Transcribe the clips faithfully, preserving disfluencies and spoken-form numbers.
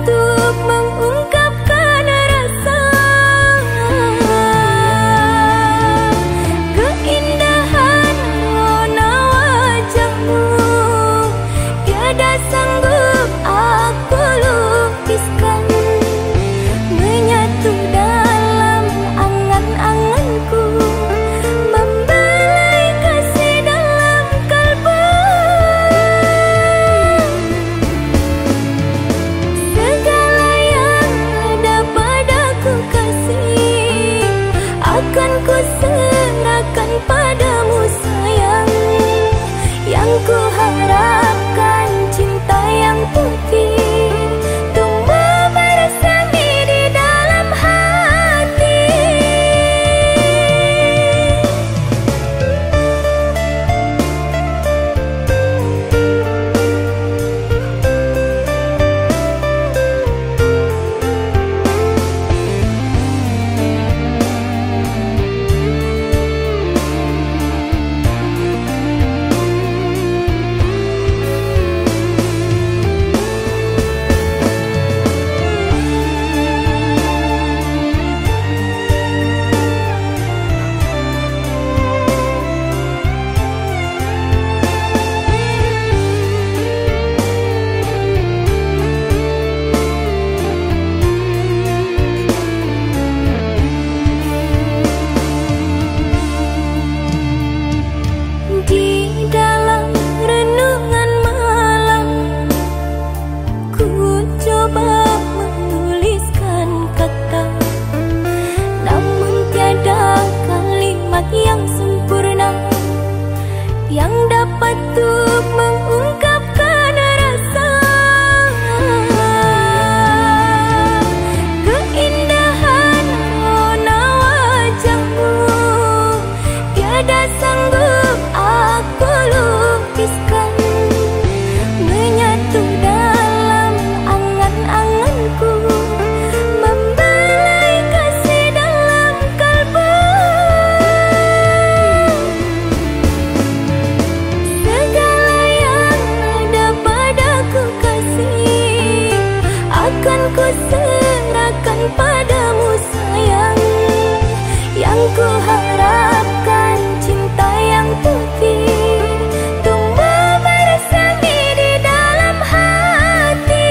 untuk mengungkapkan rasa. Keindahan warna wajahmu tiada sanggup aku lukiskan, menyatu dalam angan-anganku, membelai kasih dalam kalbu. Segala yang ada padaku kasih akan ku serahkan padamu sayang. Yang ku harapkan cinta yang putih tumbuh bersemi di dalam hati. Di dalam renungan malam ku coba menuliskan kata, namun tiada kalimat yang sempurna yang dapat untuk mengungkapkan rasa. Keindahan warna wajahmu tiada sanggup aku lukiskan, menyatu dalam angan-anganku, membelai kasih dalam kalbu. Segala yang ada padaku kasih akan ku serahkan padamu sayang. Yang ku harapkan cinta yang putih tumbuh bersemi di dalam hati.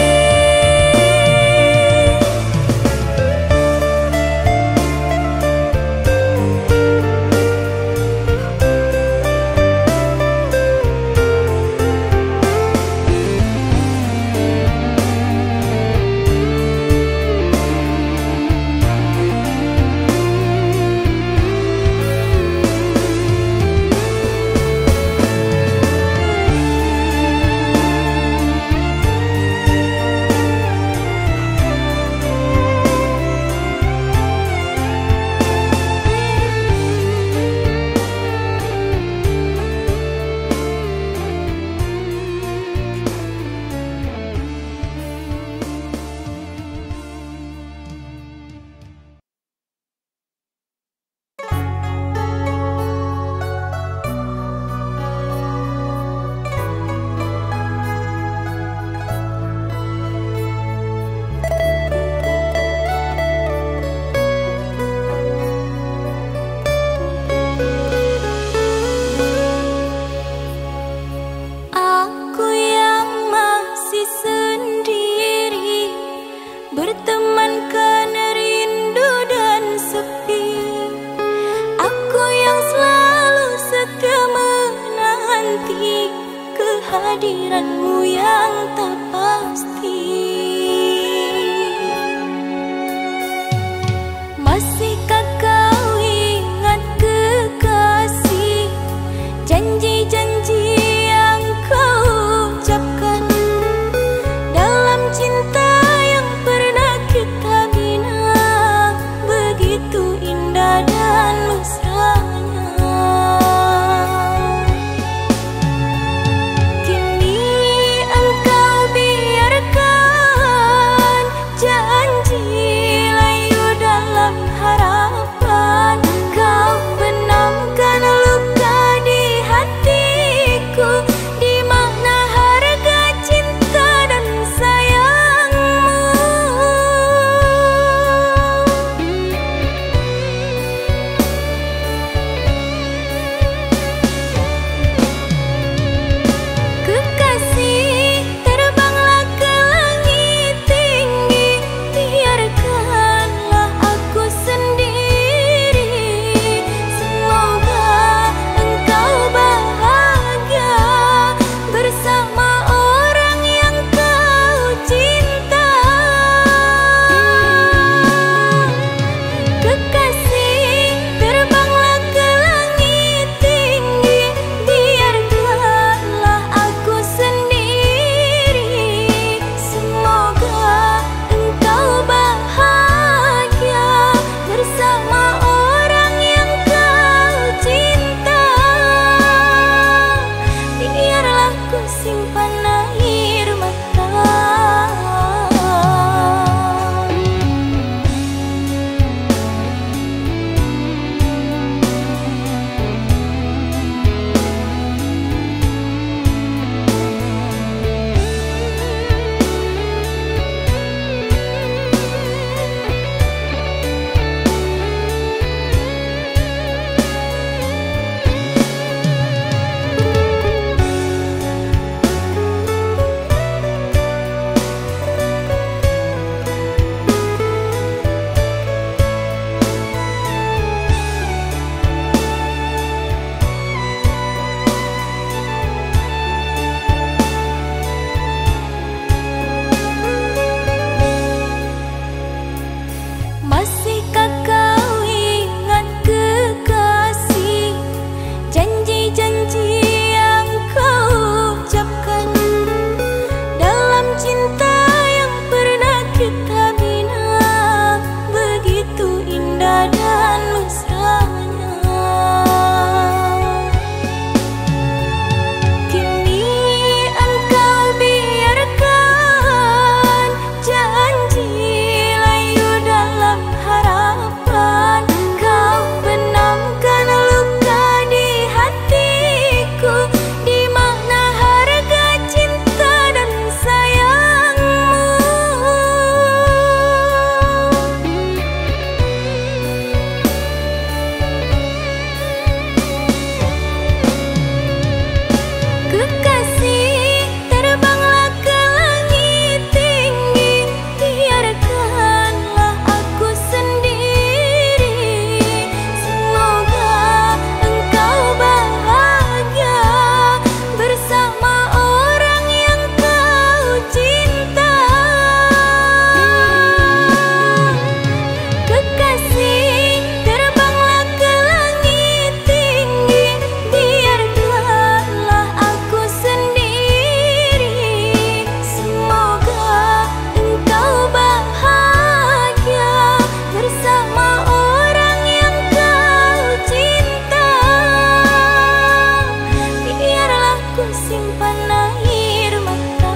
Aku yang masih sendiri, bertemankan rindu dan sepi. Aku yang selalu setia menanti kehadiranmu yang tak pasti. Masihkah kau ingat kekasih, janji-janji yang kau ucapkan dalam cinta yang pernah kita bina, begitu indah dan mesranya. Kini engkau biarkan janji layu dalam harapan, kau benamkan luka di hatiku, di mana harga cinta dan sayang. cinta yang pernah kita bina, begitu indah dan mesranya. Kini engkau biarkan janji layu dalam harapan, kau benamkan luka di hatiku, di mana harga cinta dan sayangmu. Kekasih, terbanglah ke langit tinggi, biarkanlah aku sendiri. Semoga engkau bahagia bersama orang yang kau cinta. Kekasih, terbanglah ke langit tinggi, biarkanlah aku sendiri. Semoga engkau bahagia bersama orang yang kau cinta. Biarlah ku simpan air mata.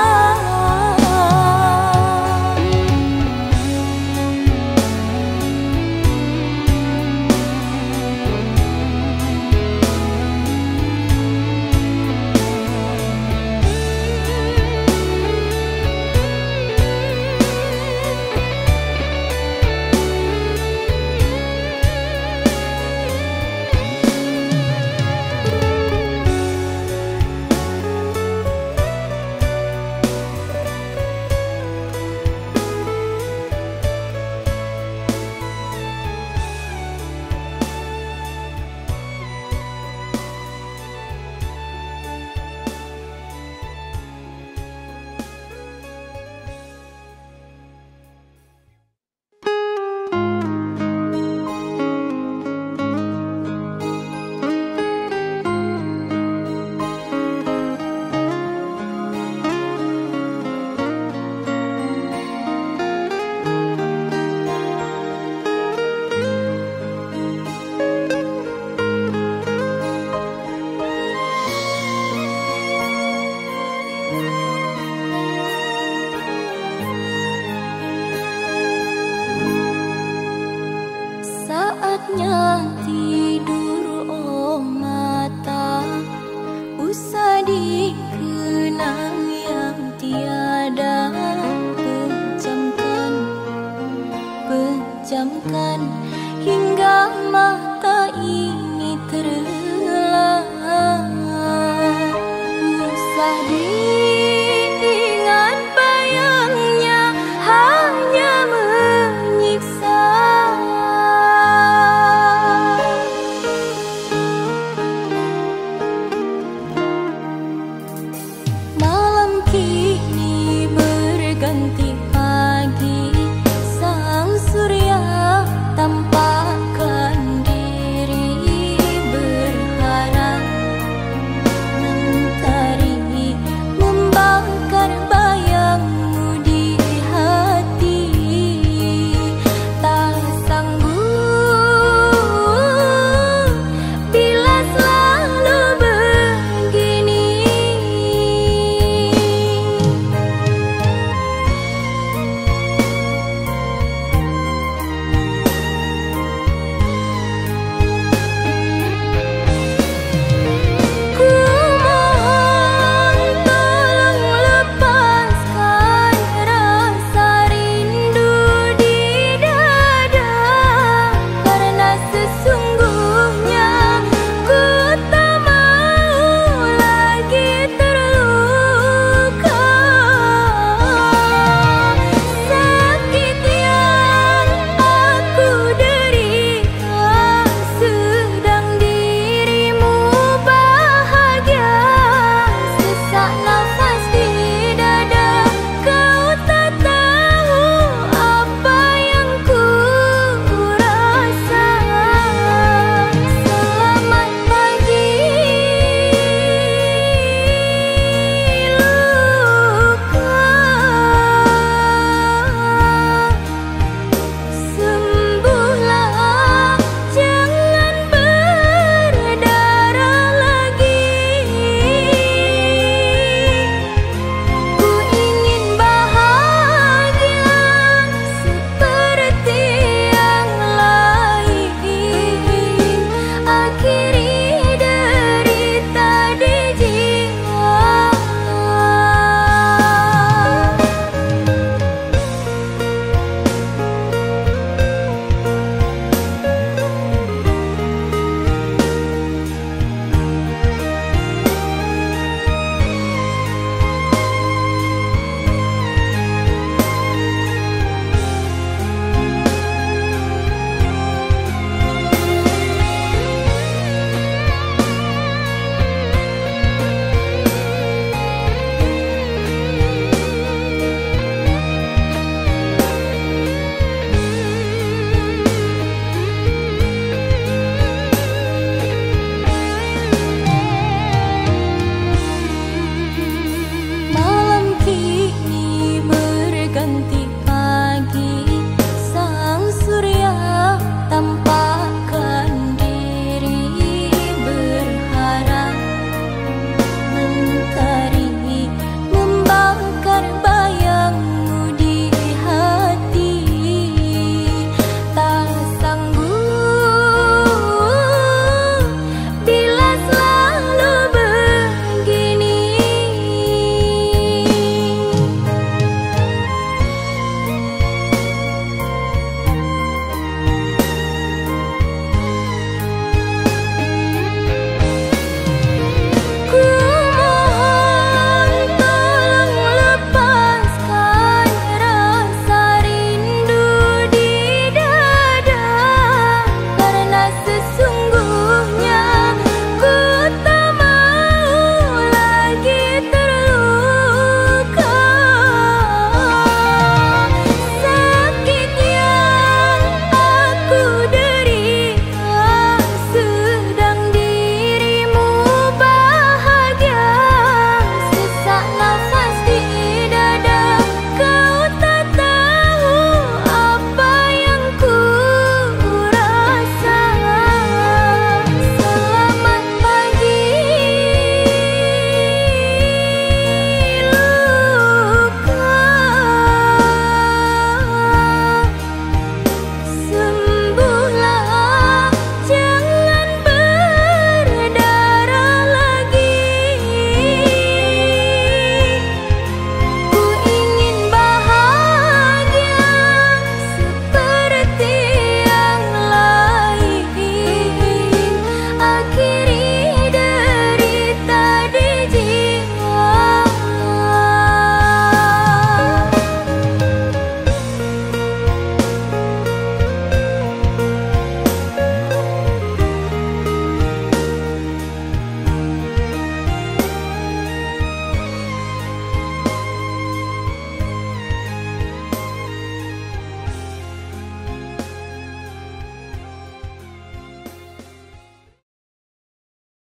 Saatnya tidur, oh mata, usah dikenang yang tiada. Pejamkan, pejamkan hingga mata ini terlelap. Usah diingat bayangnya, hanya menyiksa. Malam kini berganti